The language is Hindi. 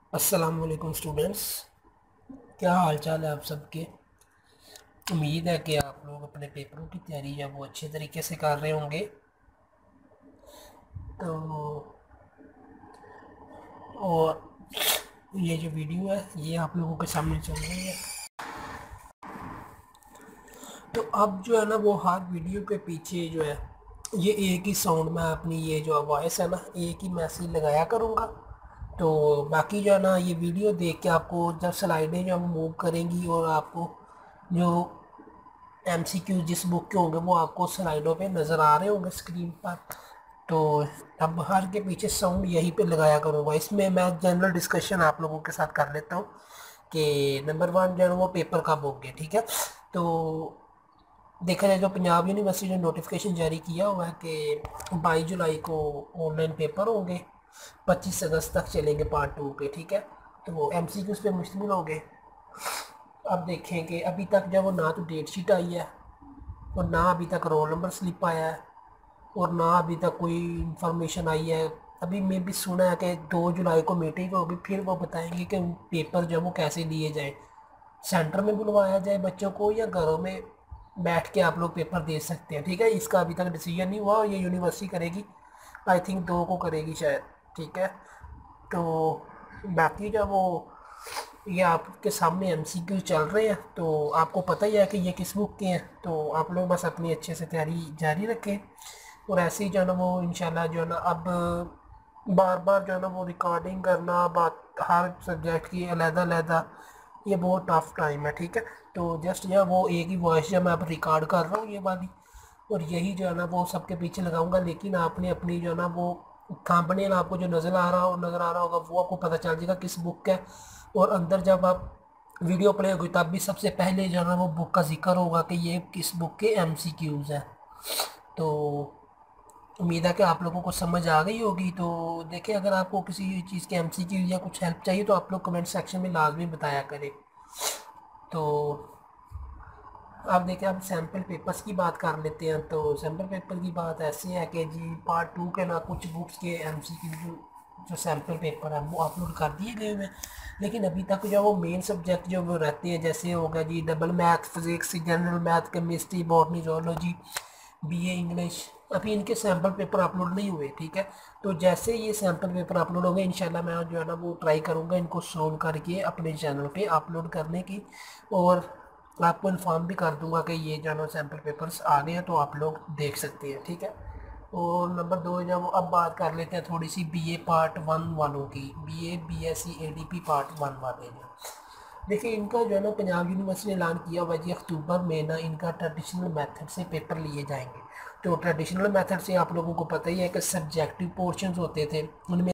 अस्सलाम वालेकुम स्टूडेंट्स। क्या हाल चाल है आप सबके। उम्मीद है कि आप लोग अपने पेपरों की तैयारी या वो अच्छे तरीके से कर रहे होंगे। तो और ये जो वीडियो है ये आप लोगों के सामने चल रही है। तो अब जो है ना वो हर वीडियो के पीछे जो है ये एक ही साउंड में अपनी ये जो वॉइस है ना एक ही मैसेज लगाया करूँगा। तो बाकी जो है ना ये वीडियो देख के आपको जब स्लाइडें जो मूव करेंगी और आपको जो एमसीक्यू जिस बुक के होंगे वो आपको स्लाइडों पे नज़र आ रहे होंगे स्क्रीन पर। तो अब हर के पीछे साउंड यहीं पे लगाया करूँगा। इसमें मैं जनरल डिस्कशन आप लोगों के साथ कर लेता हूँ कि नंबर वन जो है वो पेपर कब होंगे। ठीक है, तो देखा जाए तो पंजाब यूनिवर्सिटी ने नोटिफिकेशन जारी किया हुआ है कि 22 जुलाई को ऑनलाइन पेपर होंगे, 25 अगस्त तक चलेंगे पार्ट 2 के। ठीक है, तो वो एमसीक्यूज़ पे मुश्तमिल होंगे। अब देखें कि अभी तक जब वो ना तो डेट शीट आई है और ना अभी तक रोल नंबर स्लिप आया है और ना अभी तक कोई इंफॉर्मेशन आई है। अभी मैं भी सुना है कि 2 जुलाई को मीटिंग होगी, फिर वो बताएंगे कि पेपर जो वो कैसे लिए जाए, सेंटर में बुलवाया जाए बच्चों को या घरों में बैठ के आप लोग पेपर दे सकते हैं। ठीक है, इसका अभी तक डिसीजन नहीं हुआ, ये यूनिवर्सिटी करेगी। आई थिंक 2 को करेगी शायद। ठीक है, तो बाकी जब वो ये आपके सामने एमसीक्यू चल रहे हैं तो आपको पता ही है कि ये किस बुक के हैं। तो आप लोग बस अपनी अच्छे से तैयारी जारी रखें और ऐसे ही जो है ना वो इंशाल्लाह जो है ना अब बार बार जो है ना वो रिकॉर्डिंग करना बात हर सब्जेक्ट की अलग-अलग ये बहुत टफ टाइम है। ठीक है, तो जस्ट जो है वो एक ही वॉइस जब मैं अब रिकॉर्ड कर रहा हूँ ये वाली, और यही जो है ना वो सबके पीछे लगाऊंगा। लेकिन आपने अपनी जो है ना वो थंबनेल आपको जो नज़र आ रहा होगा वो आपको पता चल जाएगा किस बुक का है। और अंदर जब आप वीडियो प्ले होगी तब भी सबसे पहले जो है ना वो बुक का जिक्र होगा कि ये किस बुक के एमसीक्यूज़ है। तो उम्मीद है कि आप लोगों को समझ आ गई होगी। तो देखिए, अगर आपको किसी चीज़ के एमसीक्यू या कुछ हेल्प चाहिए तो आप लोग कमेंट सेक्शन में लाजमी बताया करें। तो अब देखिए, अब सैम्पल पेपर्स की बात कर लेते हैं। तो सैम्पल पेपर की बात ऐसी है कि जी पार्ट 2 के ना कुछ बुक्स के एमसीक्यू जो सैम्पल पेपर है वो अपलोड कर दिए गए हुए हैं। लेकिन अभी तक जो वो मेन सब्जेक्ट जो वो रहते हैं जैसे होगा जी double math, physics, general math, chemistry, botany, zoology, BA English, अभी इनके सैम्पल पेपर अपलोड नहीं हुए। ठीक है, तो जैसे ये सैम्पल पेपर अपलोड होंगे इंशाल्लाह मैं जो है ना वो ट्राई करूँगा इनको सोल्व करके अपने चैनल पे अपलोड करने की, और आपको इन्फॉर्म भी कर दूंगा कि ये जो है ना सैम्पल पेपर्स आ गए हैं तो आप लोग देख सकते हैं। ठीक है, और नंबर 2 जब अब बात कर लेते हैं थोड़ी सी बीए पार्ट 1 वालों की, बीए बीएससी एडीपी पार्ट 1 वाले जो देखिए इनका जो है ना पंजाब यूनिवर्सिटी ने ऐलान किया हुआ जी अक्टूबर में ना इनका ट्रेडिशनल मेथड से पेपर लिए जाएंगे। तो ट्रेडिशनल मेथड से आप लोगों को पता ही है कि सब्जेक्टिव पोर्शंस होते थे उनमें